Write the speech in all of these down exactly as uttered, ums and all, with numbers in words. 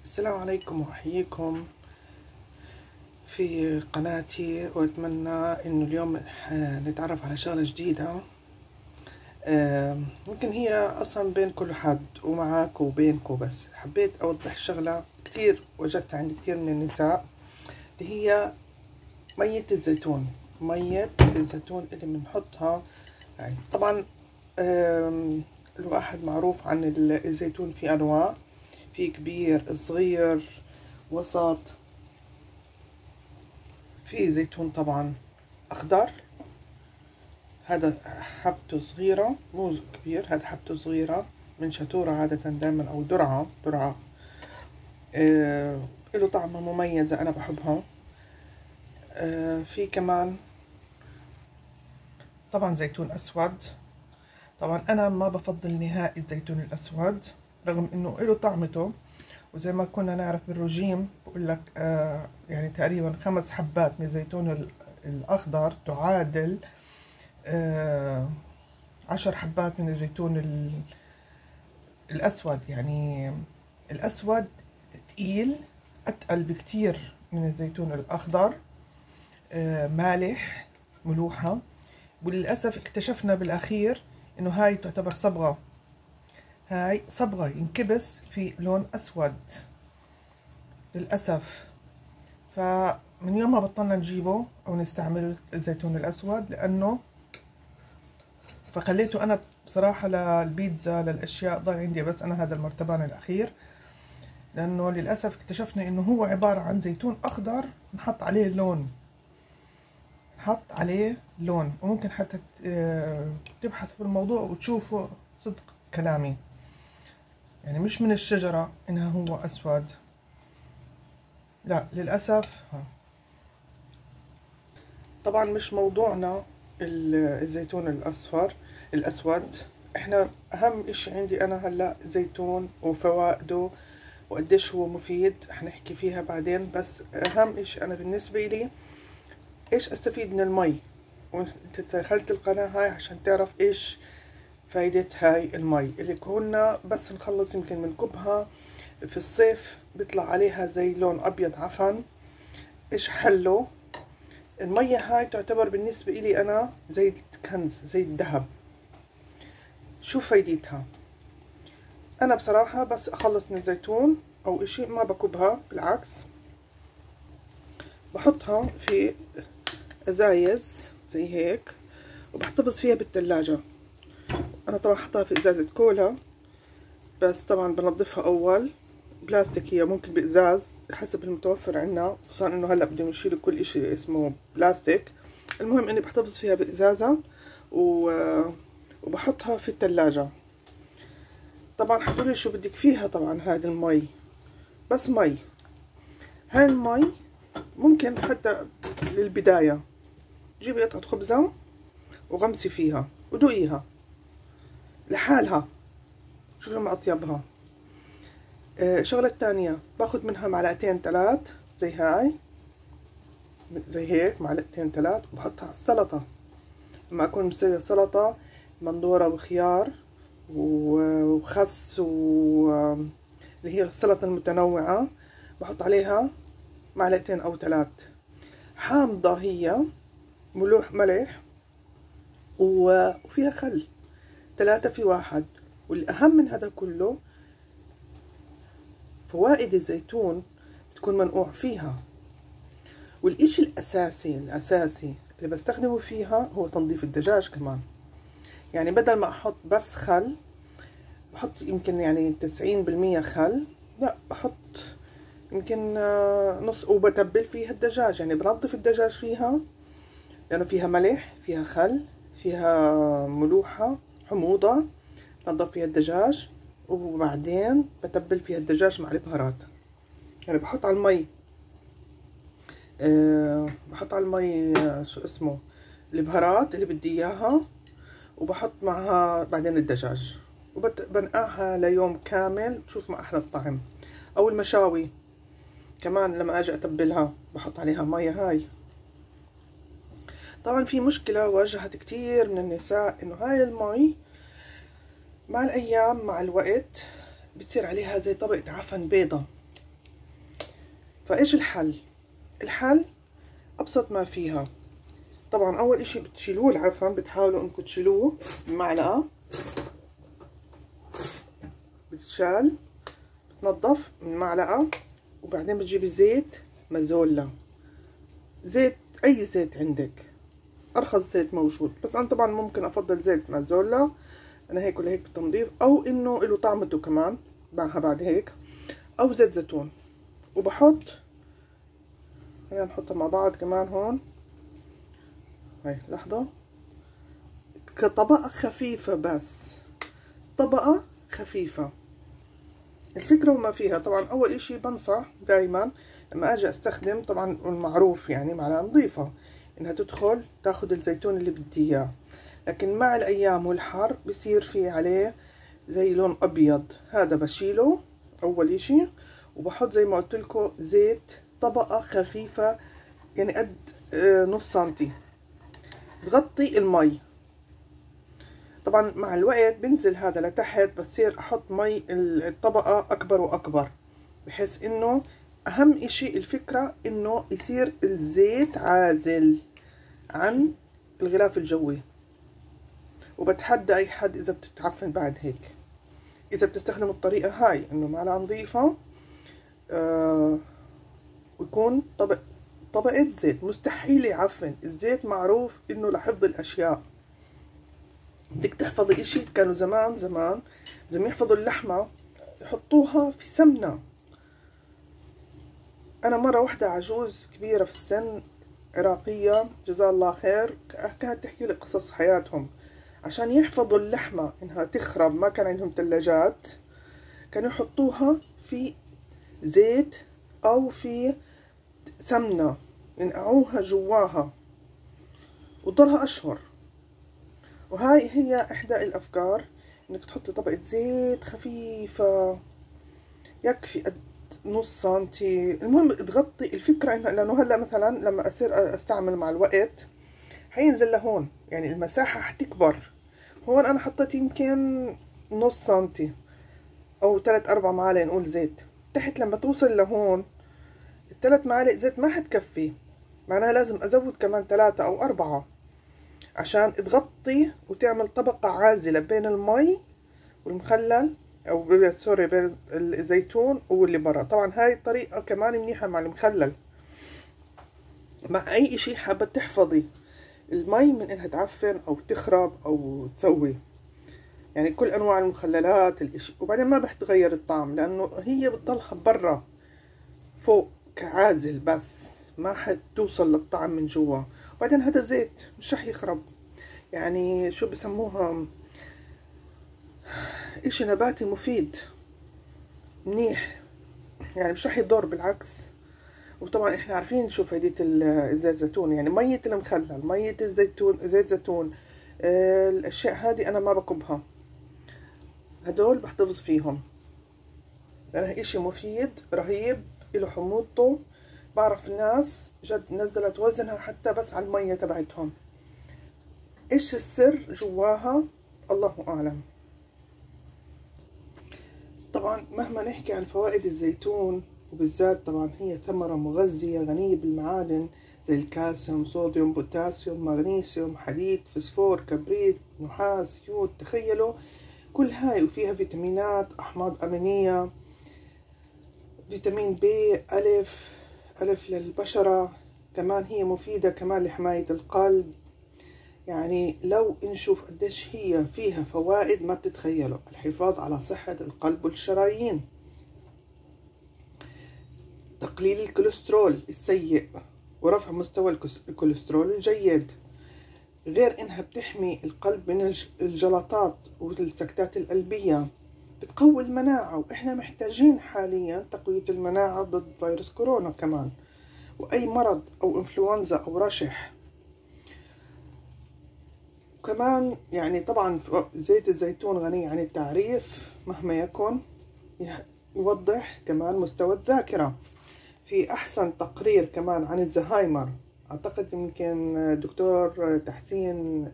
السلام عليكم وأحييكم في قناتي، وأتمنى إنه اليوم نتعرف على شغلة جديدة. يمكن هي أصلا بين كل حد ومعاك وبينكو، بس حبيت أوضح شغلة كتير وجدتها عند كتير من النساء، اللي هي مية الزيتون. مية الزيتون اللي بنحطها يعني طبعا الواحد معروف عن الزيتون في أنواع، في كبير، صغير، وسط. في زيتون طبعا أخضر، هذا حبته صغيرة مو كبير، هذا حبته صغيرة من شتورة عادة دائما، أو درعة درعة آه له طعمة مميزة أنا بحبها. آه في كمان طبعا زيتون أسود. طبعا أنا ما بفضل نهائي الزيتون الأسود، رغم إنه له طعمته، وزي ما كنا نعرف بالرجيم بقول لك آه يعني تقريبا خمس حبات من الزيتون الأخضر تعادل آه عشر حبات من الزيتون الأسود. يعني الأسود تقيل، أتقل بكتير من الزيتون الأخضر، آه مالح، ملوحة. وللأسف اكتشفنا بالأخير إنه هاي تعتبر صبغة، هاي صبغة ينكبس في لون أسود للأسف. فمن يوم ما بطلنا نجيبه أو نستعمل الزيتون الأسود، لأنه فخليته أنا بصراحة للبيتزا للأشياء ضل عندي بس أنا هذا المرتبان الأخير، لأنه للأسف اكتشفنا إنه هو عبارة عن زيتون أخضر نحط عليه لون، نحط عليه لون. وممكن حتى تبحث في الموضوع وتشوفوا صدق كلامي، يعني مش من الشجرة إنها هو أسود، لا للأسف. طبعا مش موضوعنا الزيتون الأصفر الأسود. احنا أهم إشي عندي أنا هلأ زيتون وفوائده وقديش هو مفيد، حنحكي فيها بعدين. بس أهم إشي أنا بالنسبة لي إيش أستفيد من المي، وانت دخلت القناة هاي عشان تعرف إيش فايدة هاي المي اللي كنا بس نخلص يمكن منكبها في الصيف بيطلع عليها زي لون أبيض عفن. إيش حله؟ المية هاي تعتبر بالنسبة إلي أنا زي الكنز، زي الذهب. شو فايدتها؟ أنا بصراحة بس أخلص من الزيتون أو إشي ما بكبها، بالعكس بحطها في أزايز زي هيك وبحتفظ فيها بالثلاجة. أنا طبعا حطها في إزازة كولا، بس طبعا بنظفها أول بلاستيك، هي ممكن بإزاز حسب المتوفر عنا، خصوصا إنه هلا بدهم يشيلوا كل إشي اسمه بلاستيك. المهم إني بحتفظ فيها بإزازة و... وبحطها في الثلاجة. طبعا حتقولي شو بدك فيها؟ طبعا هذه المي بس مي، هاي المي ممكن حتى للبداية جيبي قطعة خبزة وغمسي فيها ودوقيها لحالها، شوفي لما أطيبها. آه شغلة تانية، باخد منها معلقتين ثلاث زي هاي، زي هيك معلقتين ثلاث، وبحطها على السلطة. لما أكون مسوية سلطة مندورة وخيار وخس و اللي هي السلطة المتنوعة، بحط عليها معلقتين أو ثلاث. حامضة هي، ملوح ملح، وفيها خل، ثلاثة في واحد. والأهم من هذا كله فوائد الزيتون بتكون منقوع فيها. والإشي الأساسي الأساسي اللي بستخدمه فيها هو تنظيف الدجاج كمان. يعني بدل ما أحط بس خل، بحط يمكن يعني تسعين بالمية خل، لا بحط يمكن نص، وبتبل فيها الدجاج. يعني بنظف الدجاج فيها لأنه فيها ملح، فيها خل، فيها ملوحة، حموضة، بنظف فيها الدجاج. وبعدين بتبل فيها الدجاج مع البهارات. يعني بحط على المي أه بحط على المي أه شو اسمه البهارات اللي بدي اياها، وبحط معها بعدين الدجاج، وبنقعها ليوم كامل. شوف ما احلى الطعم. او المشاوي كمان لما اجي اتبلها بحط عليها مية هاي. طبعا في مشكلة واجهت كتير من النساء، انه هاي المي مع الايام مع الوقت بتصير عليها زي طبقة عفن بيضة. فايش الحل؟ الحل ابسط ما فيها. طبعا اول اشي بتشيلوه العفن، بتحاولوا انكم تشيلوه بمعلقة، بتشال بتنضف من معلقة، وبعدين بتجيبي زيت مازولا، زيت اي زيت عندك، ارخص زيت موجود، بس انا طبعا ممكن افضل زيت مازولا، انا هيك ولا هيك بالتنظيف، او انه له طعمته كمان بعها بعد هيك، او زيت زيتون. وبحط، خلينا نحطها مع بعض كمان هون، هاي لحظة، كطبقة خفيفة، بس طبقة خفيفة. الفكرة وما فيها. طبعا اول اشي بنصح دايما لما اجي استخدم، طبعا المعروف يعني معلقة نظيفة، انها تدخل تاخد الزيتون اللي بدي اياه، لكن مع الايام والحر بصير في عليه زي لون ابيض، هذا بشيله اول اشي، وبحط زي ما قلت لكم زيت طبقة خفيفة، يعني قد نص سنتي، تغطي المي. طبعا مع الوقت بنزل هذا لتحت، بصير احط مي الطبقة اكبر واكبر، بحيث انه اهم اشي الفكرة انه يصير الزيت عازل عن الغلاف الجوي. وبتحدى اي حد اذا بتتعفن بعد هيك، اذا بتستخدم الطريقة هاي انه معلقة نظيفة آه ويكون طبق طبقة زيت، مستحيل يعفن الزيت، معروف انه لحفظ الاشياء. بدك تحفظي اشي، كانوا زمان زمان بدهم يحفظوا اللحمة يحطوها في سمنة. انا مرة واحدة عجوز كبيرة في السن عراقية جزاها الله خير، كانت تحكي لي قصص حياتهم، عشان يحفظوا اللحمة انها تخرب، ما كان عندهم ثلاجات، كانوا يحطوها في زيت او في سمنة، ينقعوها جواها وتضلها اشهر. وهاي هي احدى الافكار، انك تحطي طبقة زيت خفيفة يكفي قد نص سنتي، المهم تغطي. الفكرة انه لانه هلا مثلا لما اصير استعمل مع الوقت حينزل لهون، يعني المساحة حتكبر. هون انا حطيت يمكن نص سنتي او ثلاث اربع معالق نقول زيت، تحت لما توصل لهون الثلاث معالق زيت ما حتكفي، معناها لازم ازود كمان ثلاثة او اربعة عشان تغطي وتعمل طبقة عازلة بين المي والمخلل، او سوري بين الزيتون واللي برا. طبعا هاي الطريقة كمان منيحة مع المخلل. مع اي اشي حابة تحفظي المي من انها تعفن او تخرب او تسوي، يعني كل انواع المخللات الاشي، وبعدين ما بتغير الطعم لانه هي بتضلها برا فوق كعازل، بس ما حتوصل للطعم من جوا. وبعدين هذا زيت مش رح يخرب، يعني شو بسموها، اشي نباتي مفيد منيح، يعني مش رح يضر، بالعكس. وطبعا احنا عارفين شو فايدة الزيت زيتون، يعني مية المخلل، مية الزيتون، زيت زيتون، اه الاشياء هذه انا ما بكبها، هدول بحتفظ فيهم لانها اشي مفيد رهيب، له حموضته. بعرف ناس جد نزلت وزنها حتى بس على المية تبعتهم. ايش السر جواها الله اعلم. طبعا مهما نحكي عن فوائد الزيتون، وبالذات طبعا هي ثمرة مغذية غنية بالمعادن زي الكالسيوم، صوديوم، بوتاسيوم، مغنيسيوم، حديد، فسفور، كبريت، نحاس، يود، تخيلوا كل هاي، وفيها فيتامينات، احماض امينية، فيتامين بي الف الف للبشرة، كمان هي مفيدة كمان لحماية القلب. يعني لو نشوف قديش هي فيها فوائد ما بتتخيلوا، الحفاظ على صحة القلب والشرايين، تقليل الكوليسترول السيء ورفع مستوى الكوليسترول الجيد، غير انها بتحمي القلب من الجلطات والسكتات القلبية، بتقوي المناعة، واحنا محتاجين حاليا تقوية المناعة ضد فيروس كورونا كمان، واي مرض او انفلونزا او رشح. وكمان يعني طبعا زيت الزيتون غني عن التعريف مهما يكن، يوضح كمان مستوى الذاكرة. في احسن تقرير كمان عن الزهايمر، اعتقد يمكن دكتور تحسين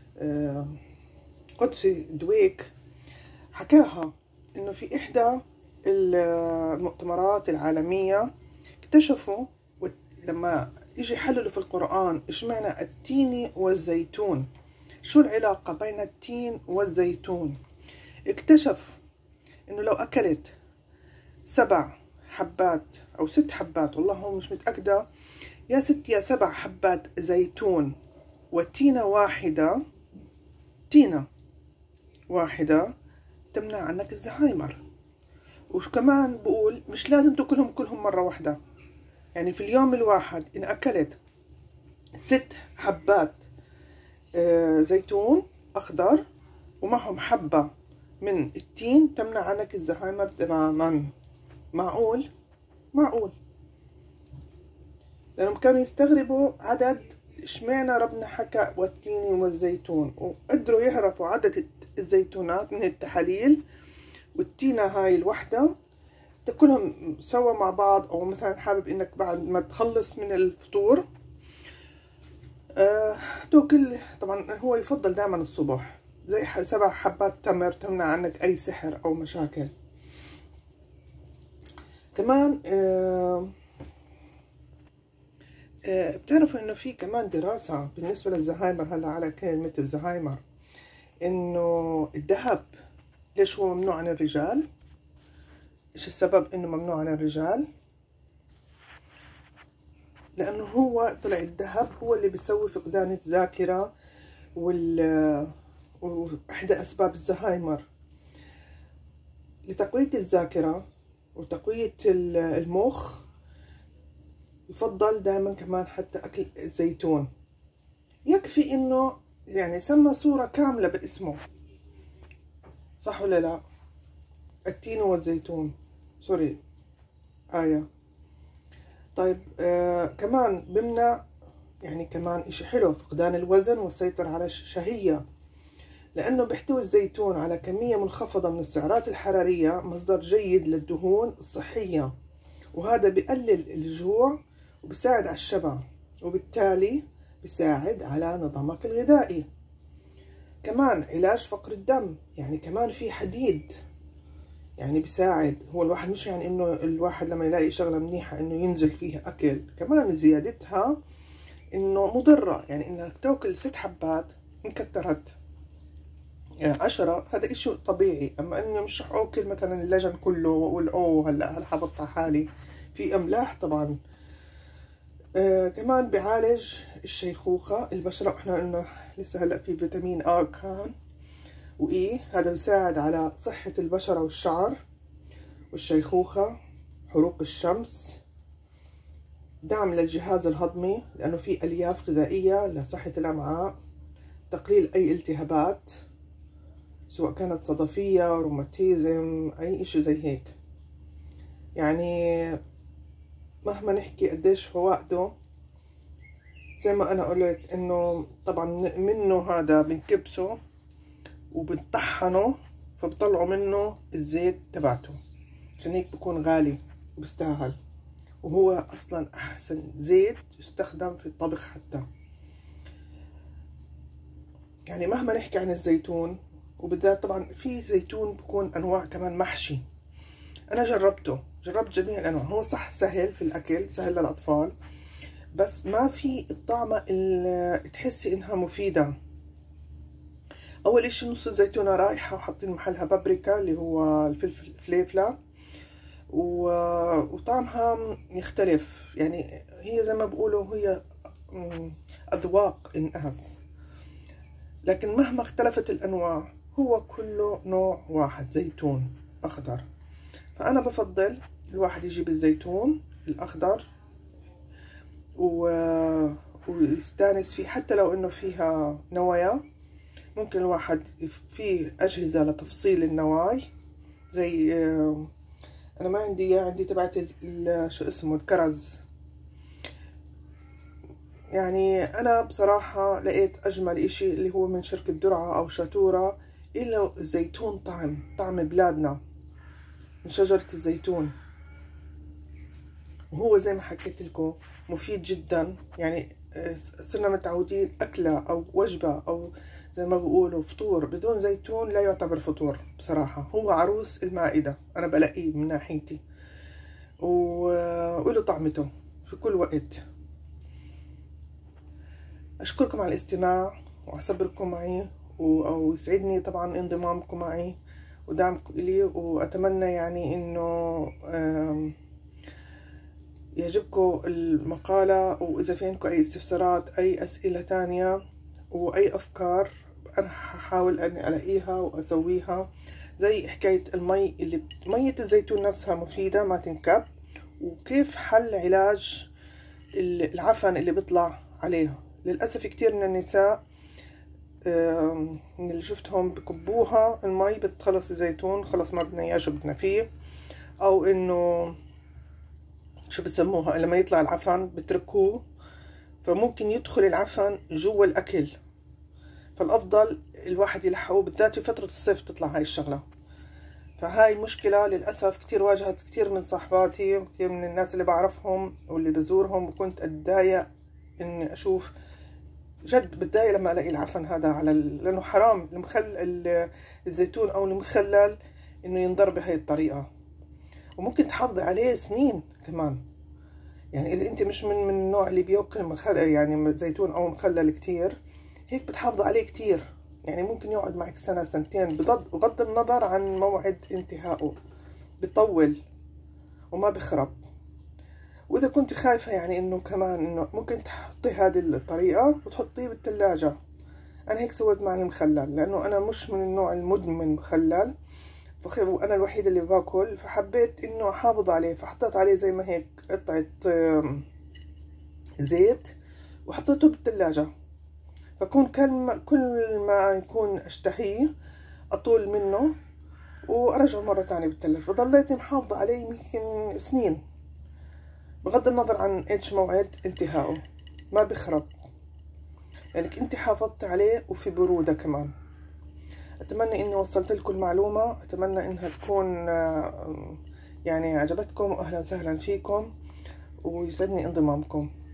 قدسي دويك حكاها، انه في احدى المؤتمرات العالمية اكتشفوا لما يجي يحللوا في القرآن اشمعنى التين والزيتون، شو العلاقة بين التين والزيتون. اكتشف انه لو اكلت سبع حبات او ست حبات، والله مش متأكدة، يا ست يا سبع حبات زيتون وتينة واحدة، تينة واحدة تمنع عنك الزهايمر. وكمان بقول مش لازم تاكلهم كلهم مرة واحدة، يعني في اليوم الواحد إن أكلت ست حبات زيتون أخضر ومعهم حبة من التين تمنع عنك الزهايمر تماما. معقول؟ معقول. لأنهم كانوا يستغربوا عدد اشمعنى ربنا حكى والتين والزيتون، وقدروا يعرفوا عدد الزيتونات من التحاليل، والتينة هاي الوحدة تاكلهم سوا مع بعض، او مثلا حابب انك بعد ما تخلص من الفطور آه تاكل. طبعا هو يفضل دائما الصبح، زي سبع حبات تمر تمنع عنك اي سحر او مشاكل. كمان آه آه بتعرفوا انه في كمان دراسة بالنسبة للزهايمر، هلا على كلمة الزهايمر، انه الذهب ليش هو ممنوع عن الرجال؟ ايش السبب انه ممنوع عن الرجال؟ لانه هو طلع الذهب هو اللي بيسوي فقدان الذاكرة وال واحدى اسباب الزهايمر. لتقوية الذاكرة وتقوية المخ يفضل دائما كمان حتى اكل الزيتون. يكفي انه يعني سمى صورة كاملة باسمه، صح ولا لا؟ التين والزيتون، سوري آية. طيب آه كمان بمنع، يعني كمان اشي حلو، فقدان الوزن والسيطرة على الشهية، لأنه بيحتوي الزيتون على كمية منخفضة من السعرات الحرارية، مصدر جيد للدهون الصحية، وهذا بيقلل الجوع وبيساعد على الشبع، وبالتالي بيساعد على نظامك الغذائي. كمان علاج فقر الدم، يعني كمان في حديد، يعني بيساعد. هو الواحد مش يعني انه الواحد لما يلاقي شغلة منيحة انه ينزل فيها اكل، كمان زيادتها انه مضرة، يعني انك تاكل ست حبات مكترت يعني عشرة، هذا اشي طبيعي. اما انه مش رح اكل مثلا اللجن كله واقول اوه هلا هلا حبطت حالي، في املاح طبعا. آه كمان بيعالج الشيخوخة، البشرة، احنا قلنا لسه هلا في فيتامين ا كان واي، هذا بيساعد على صحة البشرة والشعر والشيخوخة، حروق الشمس، دعم للجهاز الهضمي لأنه في ألياف غذائية لصحة الأمعاء، تقليل أي التهابات سواء كانت صدفية، روماتيزم، أي إشي زي هيك. يعني مهما نحكي قديش فوائده، زي ما أنا قلت إنه طبعا منه هذا بنكبسه وبنطحنه فبطلعوا منه الزيت تبعته، عشان هيك بكون غالي وبستاهل، وهو اصلا احسن زيت يستخدم في الطبخ حتى. يعني مهما نحكي عن الزيتون، وبالذات طبعا في زيتون بكون انواع كمان محشي، انا جربته، جربت جميع الانواع. هو صح سهل في الاكل، سهل للاطفال، بس ما في الطعمة اللي تحسي انها مفيدة. اول اشي نص الزيتونة رايحة وحاطين محلها بابريكا اللي هو الفلفل فليفلة، وطعمها يختلف، يعني هي زي ما بقولوا هي أذواق انقاس، لكن مهما اختلفت الأنواع هو كله نوع واحد، زيتون أخضر. فأنا بفضل الواحد يجيب الزيتون الأخضر ويستانس فيه، حتى لو إنه فيها نوايا. ممكن الواحد فيه أجهزة لتفصيل النواي، زي انا ما عندي، عندي تبعت شو اسمه الكرز. يعني انا بصراحة لقيت اجمل اشي اللي هو من شركة درعا او شاتورة، الا الزيتون طعم طعم بلادنا من شجرة الزيتون، وهو زي ما حكيت لكم مفيد جدا. يعني صرنا متعودين أكلة أو وجبة أو زي ما بيقولوا فطور بدون زيتون لا يعتبر فطور بصراحة. هو عروس المائدة أنا بلاقيه من ناحيتي، وله طعمته في كل وقت. أشكركم على الاستماع وأصبركم معي، ويسعدني طبعا انضمامكم معي ودعمكم إلي، وأتمنى يعني إنه يعجبكم المقالة. وإذا في عندكم أي استفسارات أي أسئلة تانية وأي أفكار أنا هحاول أني ألاقيها وأسويها. زي حكاية المي اللي مية الزيتون نفسها مفيدة ما تنكب، وكيف حل علاج العفن اللي بيطلع عليه. للأسف كتير من النساء من اللي شفتهم بكبوها المي بس تخلص الزيتون خلص ما بدنا إياه شو بدنا فيه، أو إنه شو بسموها لما يطلع العفن بتركوه، فممكن يدخل العفن جوا الأكل. فالأفضل الواحد يلحقه، بالذات في فترة الصيف تطلع هاي الشغلة. فهاي مشكلة للأسف كتير واجهت كتير من صاحباتي، كتير من الناس اللي بعرفهم واللي بزورهم، وكنت أتضايق إني أشوف، جد بتضايق لما ألاقي العفن هذا على ال... لأنه حرام المخل الزيتون أو المخلل إنه ينضر بهاي الطريقة، وممكن تحافظي عليه سنين كمان. يعني إذا أنت مش من من النوع اللي بياكل مخلل يعني زيتون أو مخلل كتير، هيك بتحافظي عليه كتير، يعني ممكن يقعد معك سنة سنتين بغض النظر عن موعد انتهائه، بيطول وما بخرب. وإذا كنت خايفة يعني إنه كمان إنه ممكن تحطي هذه الطريقة وتحطيه بالثلاجة. أنا هيك سويت مع المخلل، لأنه أنا مش من النوع المدمن مخلل، وأنا الوحيدة اللي باكل، فحبيت إنه أحافظ عليه، فحطيت عليه زي ما هيك قطعة زيت وحطيته بالثلاجة. فكون كل كل ما يكون أشتهيه أطول منه وأرجعه مرة تانية بالثلاجة، فضليتني محافظة عليه يمكن سنين بغض النظر عن إيش موعد انتهائه، ما بخرب. يعني انت حافظت عليه وفي برودة كمان. أتمنى إني وصلت لكم المعلومة، أتمنى إنها تكون يعني عجبتكم، وأهلا وسهلا فيكم، ويسعدني انضمامكم.